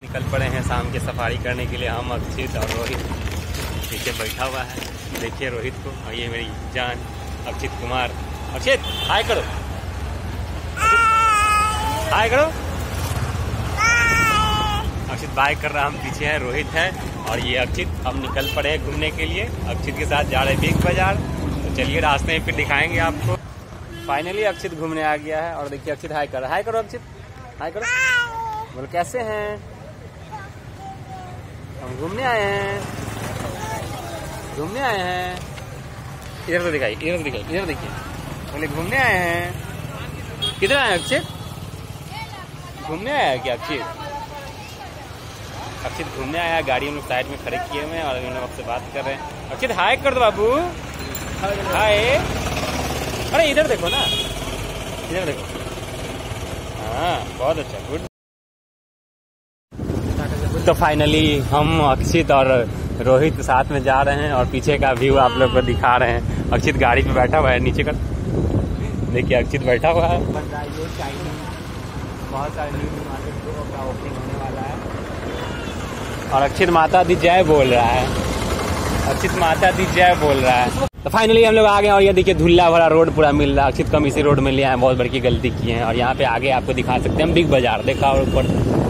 निकल पड़े हैं शाम की सफारी करने के लिए। हम अक्षित और रोहित पीछे बैठा हुआ है, देखिए रोहित को, और ये मेरी जान अक्षित कुमार। अक्षित हाय करो, हाय करो। अक्षित बाय कर रहा, हम पीछे है, रोहित है और ये अक्षित। हम निकल पड़े हैं घूमने के लिए, अक्षित के साथ जा रहे हैं बिग बाजार। तो चलिए रास्ते में फिर दिखाएंगे आपको। फाइनली अक्षित घूमने आ गया है और देखिए अक्षित हाय कर, हाय करो अक्षित, हाय करो। बोलो कैसे हैं? हम घूमने आए हैं, घूमने आए हैं। इधर तो दिखाई, इधर तो दिखाई, इधर देखिए। बोले घूमने आए हैं। किधर आए अक्षित? घूमने आया क्या अक्षित? अक्षित घूमने आया, गाड़ी हम लोग साइड में खड़े किए हुए हैं और हम लोग आपसे बात कर रहे हैं। अक्षित हाय कर दो बाबू, हाय। अरे इधर देखो ना, इधर देखो। हाँ बहुत अच्छा, गुड। तो फाइनली हम अक्षित और रोहित साथ में जा रहे हैं और पीछे का व्यू आप लोग को दिखा रहे हैं। अक्षित गाड़ी पे बैठा हुआ है, नीचे का देखिए अक्षित बैठा हुआ है। बहुत सारे न्यू मार्केट का ओपनिंग होने वाला है और अक्षित माता दी जय बोल रहा है, अक्षित माता दी जय बोल रहा है। तो फाइनली हम लोग आ गए और ये देखिए धुल्ला भरा रोड पूरा मिल रहा है। अक्षित कम इसी रोड में लिया है, बहुत बड़ी गलती की है। और यहाँ पे आगे आपको दिखा सकते हैं हम बिग बाजार, देखा और ऊपर